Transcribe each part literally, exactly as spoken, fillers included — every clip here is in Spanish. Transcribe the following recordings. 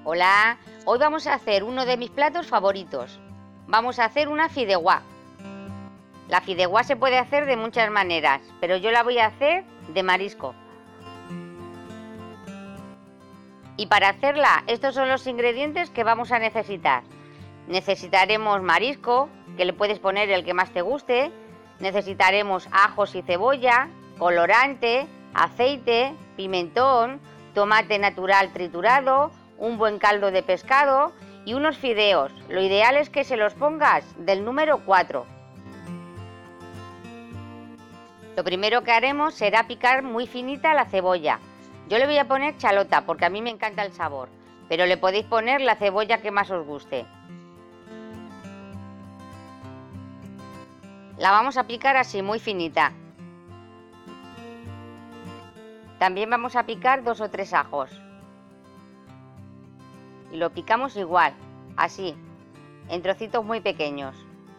Hola, hoy vamos a hacer uno de mis platos favoritos. Vamos a hacer una fideuá. La fideuá se puede hacer de muchas maneras, pero yo la voy a hacer de marisco. Y para hacerla, estos son los ingredientes que vamos a necesitar. Necesitaremos marisco, que le puedes poner el que más te guste. Necesitaremos ajos y cebolla, colorante, aceite, pimentón, tomate natural triturado, un buen caldo de pescado y unos fideos. Lo ideal es que se los pongas del número cuatro. Lo primero que haremos será picar muy finita la cebolla. Yo le voy a poner chalota porque a mí me encanta el sabor, pero le podéis poner la cebolla que más os guste. La vamos a picar así, muy finita. También vamos a picar dos o tres ajos. Y lo picamos igual, así, en trocitos muy pequeños.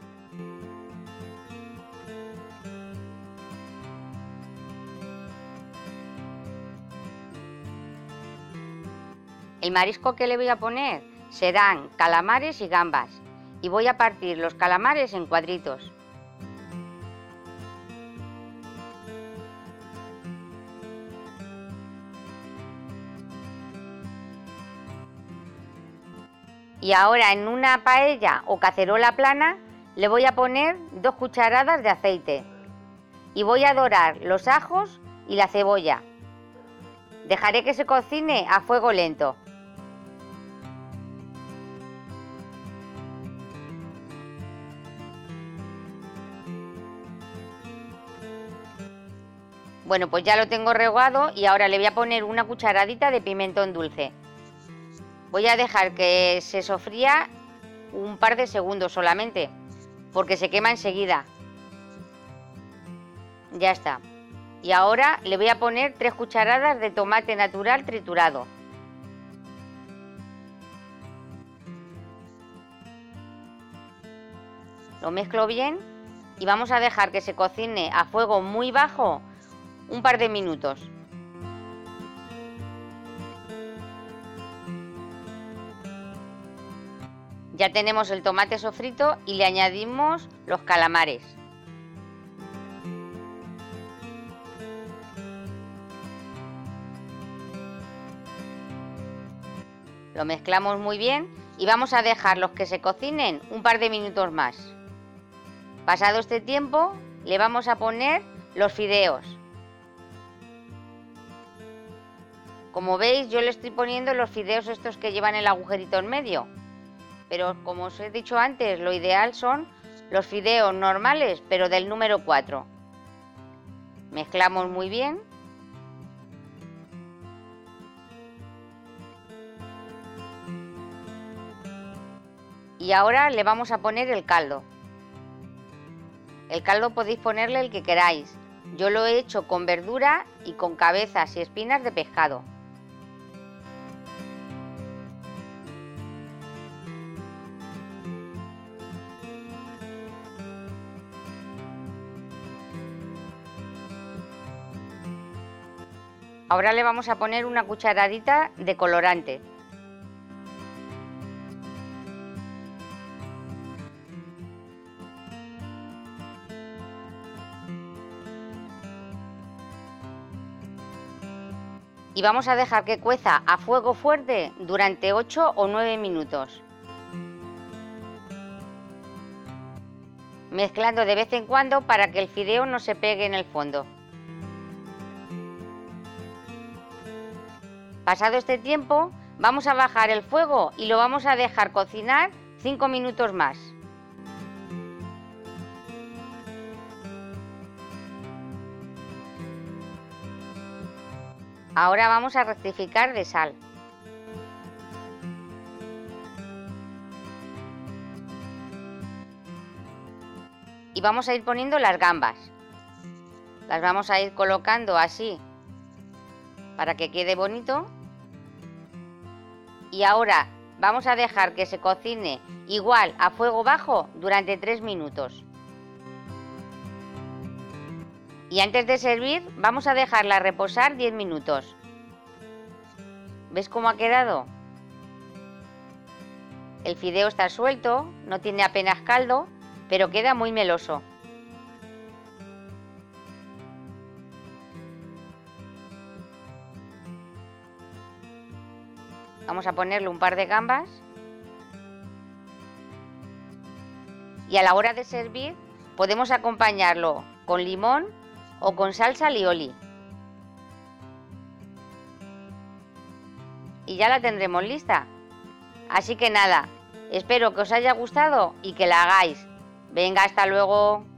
El marisco que le voy a poner serán calamares y gambas. Y voy a partir los calamares en cuadritos. Y ahora en una paella o cacerola plana le voy a poner dos cucharadas de aceite. Y voy a dorar los ajos y la cebolla. Dejaré que se cocine a fuego lento. Bueno, pues ya lo tengo rehogado y ahora le voy a poner una cucharadita de pimentón dulce. Voy a dejar que se sofría un par de segundos solamente, porque se quema enseguida. Ya está. Y ahora le voy a poner tres cucharadas de tomate natural triturado. Lo mezclo bien y vamos a dejar que se cocine a fuego muy bajo un par de minutos. Ya tenemos el tomate sofrito y le añadimos los calamares. Lo mezclamos muy bien y vamos a dejarlos que se cocinen un par de minutos más. Pasado este tiempo, le vamos a poner los fideos. Como veis, yo le estoy poniendo los fideos estos que llevan el agujerito en medio. Pero como os he dicho antes, lo ideal son los fideos normales, pero del número cuatro. Mezclamos muy bien. Y ahora le vamos a poner el caldo. El caldo podéis ponerle el que queráis. Yo lo he hecho con verdura y con cabezas y espinas de pescado. Ahora le vamos a poner una cucharadita de colorante. Y vamos a dejar que cueza a fuego fuerte durante ocho o nueve minutos. Mezclando de vez en cuando para que el fideo no se pegue en el fondo. Pasado este tiempo, vamos a bajar el fuego y lo vamos a dejar cocinar cinco minutos más. Ahora vamos a rectificar de sal. Y vamos a ir poniendo las gambas. Las vamos a ir colocando así para que quede bonito. Y ahora vamos a dejar que se cocine igual a fuego bajo durante tres minutos. Y antes de servir vamos a dejarla reposar diez minutos. ¿Ves cómo ha quedado? El fideo está suelto, no tiene apenas caldo, pero queda muy meloso. Vamos a ponerle un par de gambas. Y a la hora de servir podemos acompañarlo con limón o con salsa alioli. Y ya la tendremos lista. Así que nada, espero que os haya gustado y que la hagáis. Venga, hasta luego.